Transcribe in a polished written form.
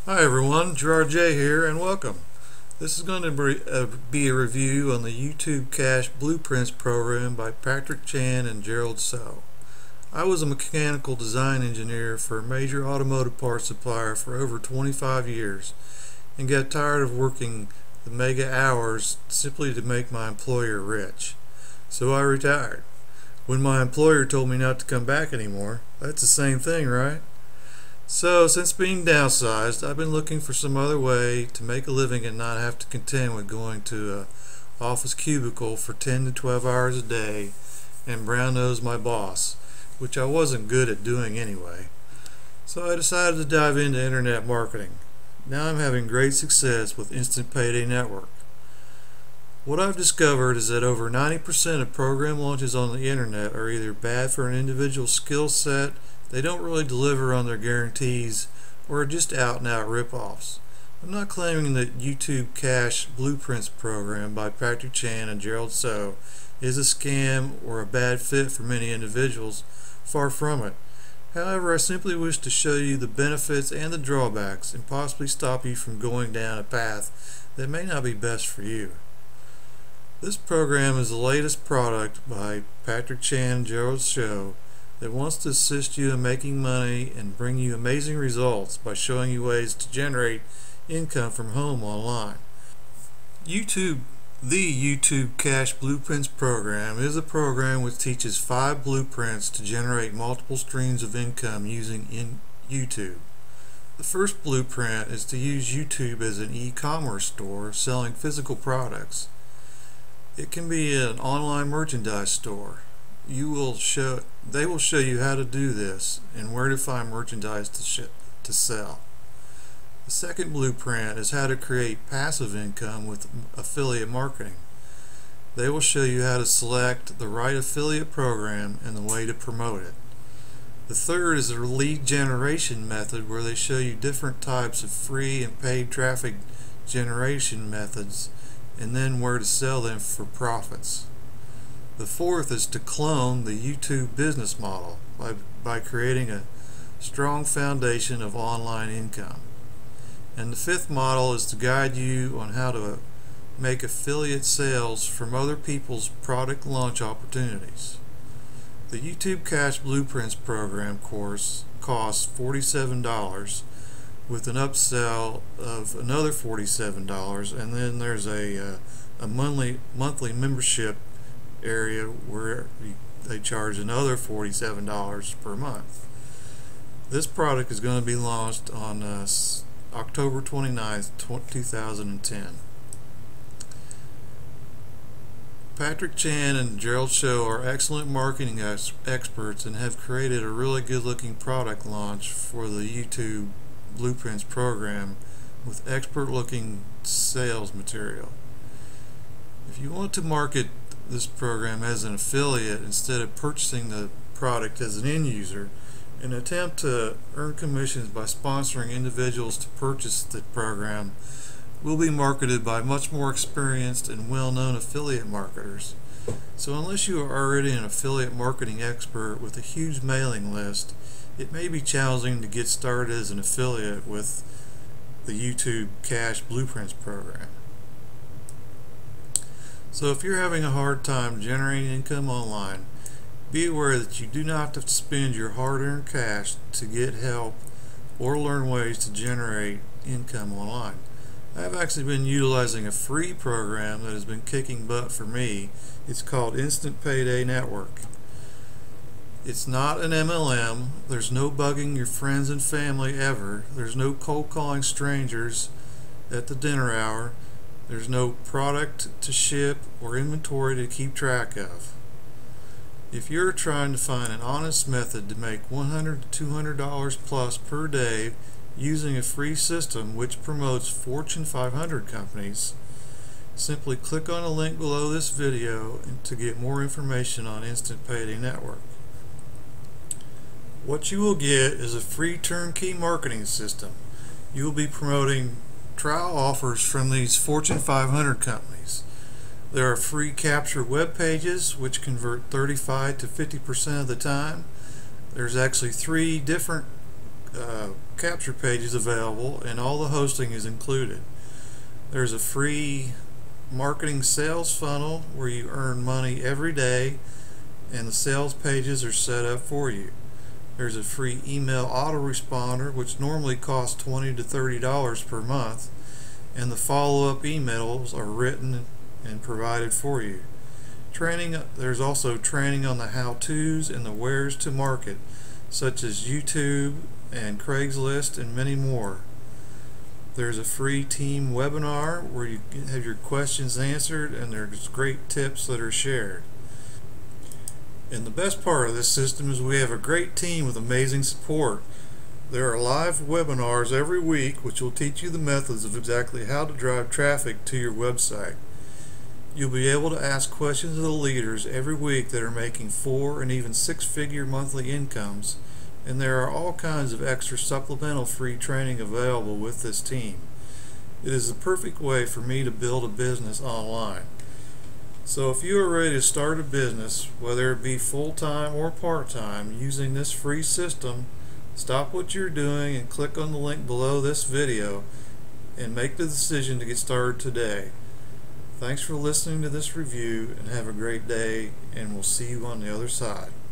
Hi everyone, Gerard J here and welcome. This is going to be a review on the YouTube Cash Blueprints program by Patrick Chan and Gerald So. I was a mechanical design engineer for a major automotive parts supplier for over 25 years and got tired of working the mega hours simply to make my employer rich. So I retired. When my employer told me not to come back anymore, that's the same thing, right? So, since being downsized, I've been looking for some other way to make a living and not have to contend with going to an office cubicle for 10 to 12 hours a day and brown-nose my boss, which I wasn't good at doing anyway. So I decided to dive into internet marketing. Now I'm having great success with Instant Payday Network. What I've discovered is that over 90% of program launches on the internet are either bad for an individual skill set, they don't really deliver on their guarantees, or are just out-and-out rip-offs. I'm not claiming that YouTube Cash Blueprints program by Patrick Chan and Gerald So is a scam or a bad fit for many individuals. Far from it. However, I simply wish to show you the benefits and the drawbacks and possibly stop you from going down a path that may not be best for you. This program is the latest product by Patrick Chan and Gerald So that wants to assist you in making money and bring you amazing results by showing you ways to generate income from home online. The YouTube Cash Blueprints program is a program which teaches 5 blueprints to generate multiple streams of income using YouTube. The first blueprint is to use YouTube as an e-commerce store selling physical products. It can be an online merchandise store. They will show you how to do this and where to find merchandise to sell. The second blueprint is how to create passive income with affiliate marketing. They will show you how to select the right affiliate program and the way to promote it. The third is a lead generation method where they show you different types of free and paid traffic generation methods and then where to sell them for profits. The fourth is to clone the YouTube business model by creating a strong foundation of online income. And the fifth model is to guide you on how to make affiliate sales from other people's product launch opportunities. The YouTube Cash Blueprints program course costs $47 with an upsell of another $47, and then there's a monthly membership area where they charge another $47 per month. This product is going to be launched on October 29th, 2010. Patrick Chan and Gerald So are excellent marketing experts and have created a really good looking product launch for the YouTube Blueprints program with expert looking sales material. If you want to market this program as an affiliate instead of purchasing the product as an end user, an attempt to earn commissions by sponsoring individuals to purchase the program will be marketed by much more experienced and well-known affiliate marketers. So unless you are already an affiliate marketing expert with a huge mailing list, it may be challenging to get started as an affiliate with the YouTube Cash Blueprints program. So if you're having a hard time generating income online, be aware that you do not have to spend your hard-earned cash to get help or learn ways to generate income online. I've actually been utilizing a free program that has been kicking butt for me. It's called Instant Payday Network. It's not an MLM. There's no bugging your friends and family ever. There's no cold calling strangers at the dinner hour. There's no product to ship or inventory to keep track of. If you're trying to find an honest method to make $100 to $200 plus per day using a free system which promotes Fortune 500 companies, simply click on a link below this video to get more information on Instant Payday Network. What you will get is a free turnkey marketing system. You will be promoting trial offers from these Fortune 500 companies. There are free capture web pages which convert 35 to 50% of the time. There's actually 3 different capture pages available, and all the hosting is included. There's a free marketing sales funnel where you earn money every day, and the sales pages are set up for you. There's a free email autoresponder, which normally costs $20 to $30 per month, and the follow-up emails are written and provided for you. There's also training on the how-tos and the wheres to market, such as YouTube and Craigslist and many more. There's a free team webinar where you have your questions answered, and there's great tips that are shared. And the best part of this system is we have a great team with amazing support. There are live webinars every week which will teach you the methods of exactly how to drive traffic to your website. You'll be able to ask questions of the leaders every week that are making 4- and even 6-figure monthly incomes, and there are all kinds of extra supplemental free training available with this team. It is the perfect way for me to build a business online. So if you are ready to start a business, whether it be full-time or part-time, using this free system, stop what you're doing and click on the link below this video and make the decision to get started today. Thanks for listening to this review, and have a great day, and we'll see you on the other side.